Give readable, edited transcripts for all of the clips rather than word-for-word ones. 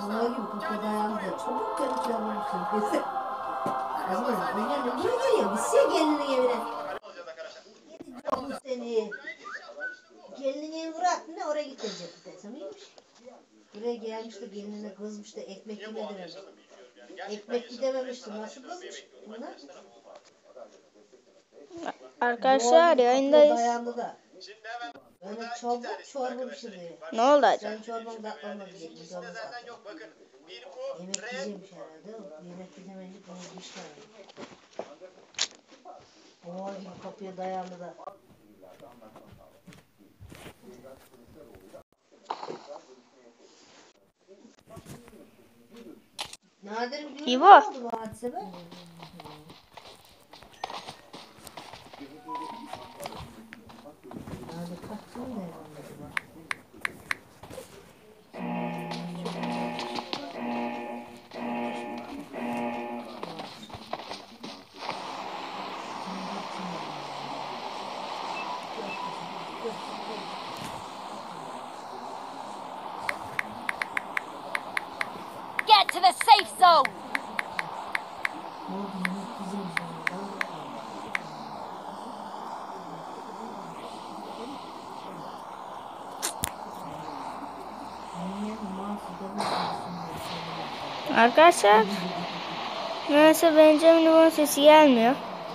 Kanağı gibi kapıya dayandı. Çabuk görüntüler bulmuşsun. Kızım oynanın. Niye geliyor? Gitse gelinin evine. Yedi bu seni. Gelinin evi bıraktı ne oraya gidecek desem iyiymiş. Buraya gelmiş de gelinine kızmış da ekmek yeme dememiş. Ekmek gidememişti. Nasıl kızmış? Bunlar? Arkadaşlar yayındayız. Dayandı da. Öyle çorba pişirdi. Ne oldu acaba? Sen çorbanı da atlamadın. Yemek yiyeceğimiş herhalde. Yemek yiyemeyince bunu yemişler. Boğa gibi kapıya dayandı da. Nadir'in düğünü İbo. oldu bu hadise be. Nadir kaç yıl ne acaba? Get to the safe zone! Arkadaşlar neyse Benjamin'in bunun sesi gelmiyor.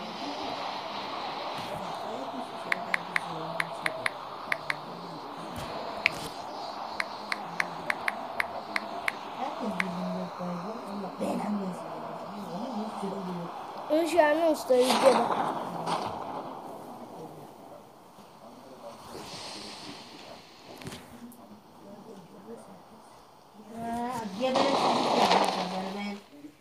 Şu usta videoda. Gebele